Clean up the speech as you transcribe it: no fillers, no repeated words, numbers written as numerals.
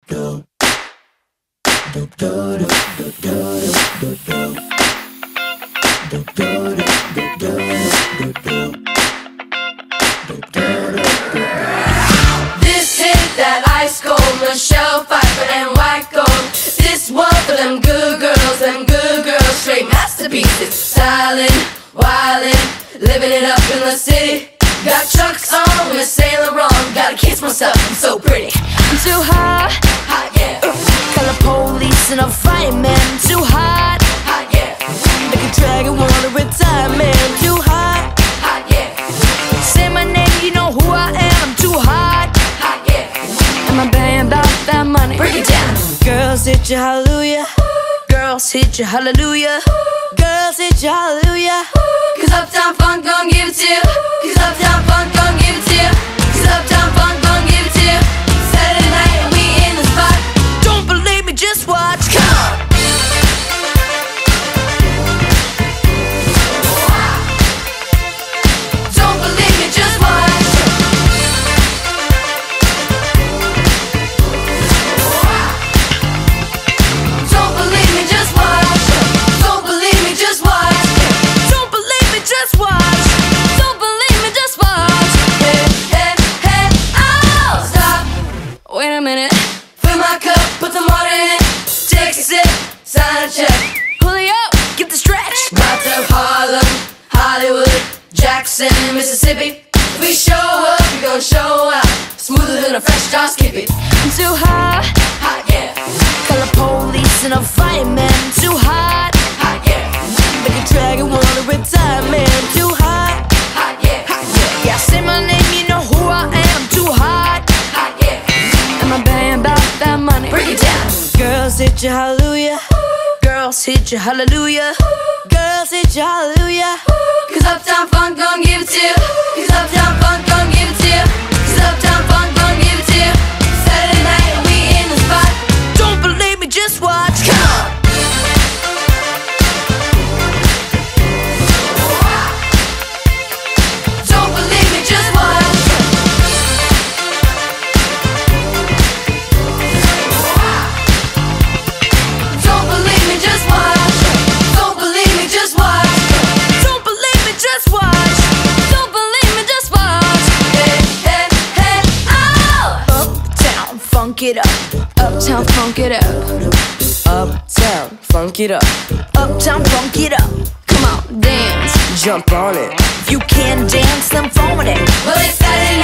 hit that ice cold, Michelle Pfeiffer and white gold. This one for them good girls, straight masterpieces. Stylin', wildin', living it up in the city. Got Chucks on with Saint Laurent. Gotta kiss myself, I'm so pretty. I'm too hot, hot yeah. Call the police and I'll fight, man. I'm too hot, hot yeah. make a dragon wanna retire, man. I'm too hot, hot yeah. Say my name, you know who I am. I'm too hot, hot yeah. and I'm banging about that money. Break it down. Girls hit you hallelujah, girls hit you hallelujah, girls hit you hallelujah. Cause Uptown Funk gon' give it to you. Cause Uptown Funk gon' give it to you. Cause Uptown Funk gon' give it to you. Saturday night and we in the spot. Don't believe me, just watch. Come on. Don't believe me, just watch. Don't believe me, just watch. Don't believe me, just watch. Don't believe me, just watch. Don't believe me, just watch. Hey, hey, hey, oh, stop. Wait a minute, Fill my cup, put some water in it. Take a sip, sign a check. pull it up, get the stretch. Right to Harlem, Hollywood, Jackson, Mississippi. If we show up, we gon' show out. Smoother than a fresh drop, skip it. I'm too hot, Hot yeah, call the police and I'll fight, man. I'm too hot, hot yeah, make a dragon wanna retire, man. I'm too hot, hot yeah, yeah, say my name, you know who I am. I'm too hot, hot yeah. and I'm banging about that money. Break it down. Girls hit you hallelujah, girls hit you hallelujah, girls hit you hallelujah. Cause Uptown Funk gon' give it to you. Cause Uptown Funk gon' give it to you. Cause Uptown Funk gon' give it to you. Saturday night and we in the spot. Don't believe me, just watch. Come on. Don't believe me, just watch. Don't believe me, just watch. Don't believe me, just watch. Don't believe me, just watch. Don't believe me, just watch. Hey, hey, hey, oh! Uptown, funk it up. Uptown, funk it up. Uptown, funk it up. Uptown, funk it up. Come on, dance, jump on it. If you can't dance, then phone it. Well, it's Saturday